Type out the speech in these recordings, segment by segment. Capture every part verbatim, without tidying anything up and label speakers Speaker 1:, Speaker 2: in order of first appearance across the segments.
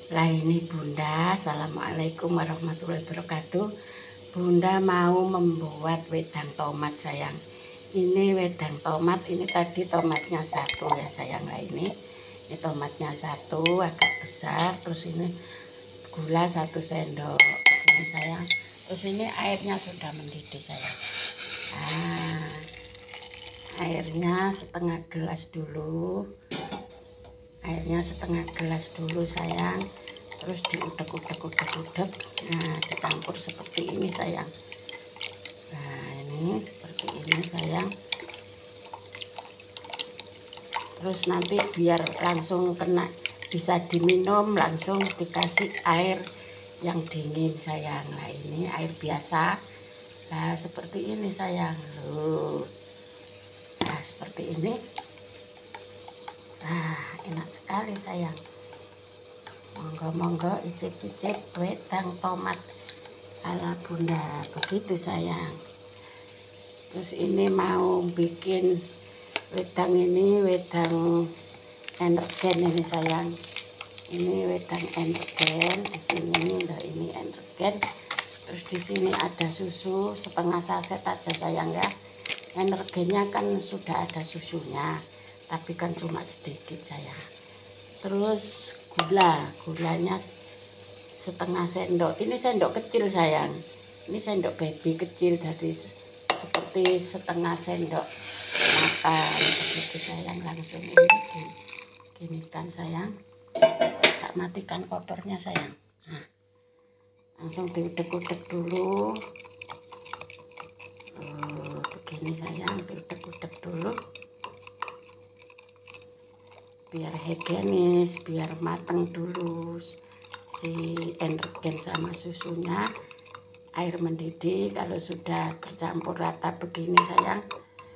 Speaker 1: Lah ini Bunda, Assalamualaikum warahmatullahi wabarakatuh. Bunda mau membuat wedang tomat sayang. Ini wedang tomat, ini tadi tomatnya satu ya sayang. Lah ini, ini tomatnya satu agak besar. Terus ini gula satu sendok. Ini sayang. Terus ini airnya sudah mendidih sayang. Nah, airnya setengah gelas dulu. Airnya setengah gelas dulu sayang, terus diudek-udek-udek-udek. Nah, dicampur seperti ini sayang. Nah, ini seperti ini sayang. Terus nanti biar langsung kena bisa diminum, langsung dikasih air yang dingin sayang. Nah, ini air biasa. Nah, seperti ini sayang. Loh. Nah, seperti ini. Nah, enak sekali sayang. Monggo-monggo icip-icip wedang tomat ala Bunda. Begitu sayang. Terus ini mau bikin wedang ini, wedang energen ini sayang. Ini wedang energen. Di sini udah ini energen. Terus di sini ada susu setengah saset aja sayang ya. Energennya kan sudah ada susunya, tapi kan cuma sedikit sayang. Terus gula, gulanya setengah sendok. Ini sendok kecil sayang. Ini sendok baby kecil, jadi seperti setengah sendok makan. Begitu sayang, langsung ini gini kan sayang. Tak matikan kopornya sayang. Nah, langsung diudek-udek dulu. Oh, begini sayang, diudek-udek dulu. Biar higienis, biar mateng dulu si energen sama susunya. Air mendidih, kalau sudah tercampur rata begini sayang,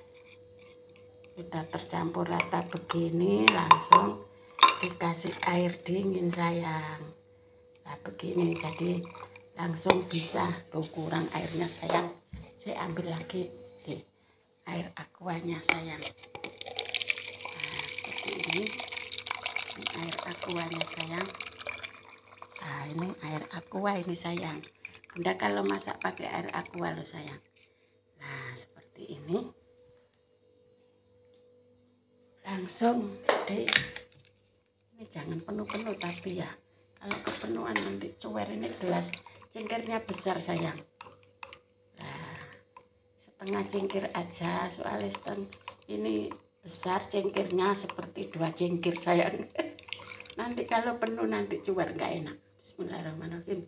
Speaker 1: sudah tercampur rata begini, langsung dikasih air dingin sayang. Nah begini, jadi langsung bisa. Tuh kurang airnya sayang, saya ambil lagi di air aquanya sayang. Nah seperti ini. Ini air aquanya sayang. Nah ini air aqua ini sayang. Bunda kalau masak pakai air aqua loh sayang. Nah seperti ini. Langsung deh. Ini jangan penuh-penuh tapi ya. Kalau kepenuhan nanti cuwer. Ini gelas cingkirnya besar sayang. Nah setengah cingkir aja, soalnya setengah ini besar cingkirnya, seperti dua cingkir sayang. Nanti kalau penuh nanti cuar nggak enak. Bismillahirrahmanirrahim.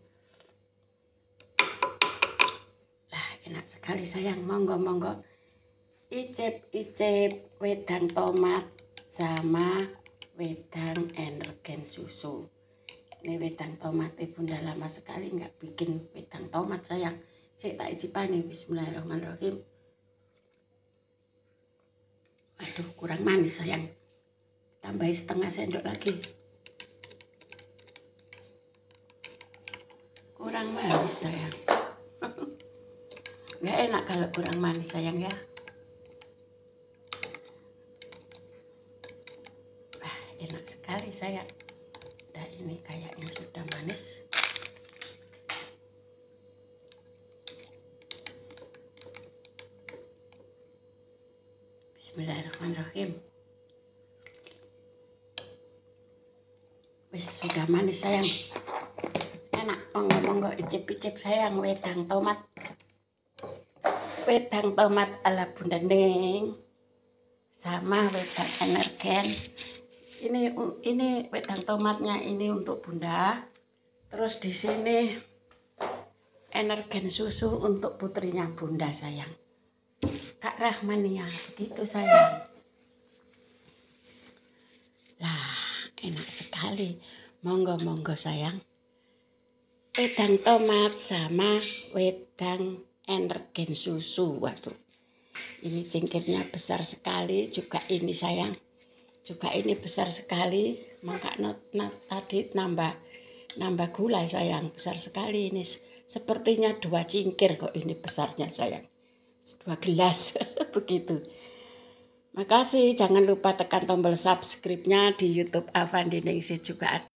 Speaker 1: Lah enak sekali sayang. Monggo monggo icip-icip wedang tomat sama wedang energen susu. Ini wedang tomat Bunda lama sekali nggak bikin wedang tomat sayang. Saya tak icipani. Bismillahirrahmanirrahim. Aduh kurang manis sayang. Tambahin setengah sendok lagi. Kurang manis sayang. Nggak enak kalau kurang manis sayang ya. Wah enak sekali sayang. Nah ini kayaknya sudah manis. Bismillahirrahmanirrahim. Wis sudah manis sayang. Enak, monggo-monggo icip-icip sayang wedang tomat. Wedang tomat ala Bunda Ning sama wedang energen. Ini ini wedang tomatnya ini untuk Bunda. Terus di sini energen susu untuk putrinya Bunda sayang. Kak Rahmania, begitu sayang. Lah, enak sekali. Monggo-monggo sayang. Wedang tomat sama wedang energen susu. Waduh. Ini cingkirnya besar sekali juga ini sayang. Juga ini besar sekali. Maka not, not, tadi nambah nambah gula sayang. Besar sekali ini. Sepertinya dua cingkir kok ini besarnya sayang. Dua gelas begitu. Makasih, jangan lupa tekan tombol subscribe-nya di YouTube Avandi Ningsih juga ada.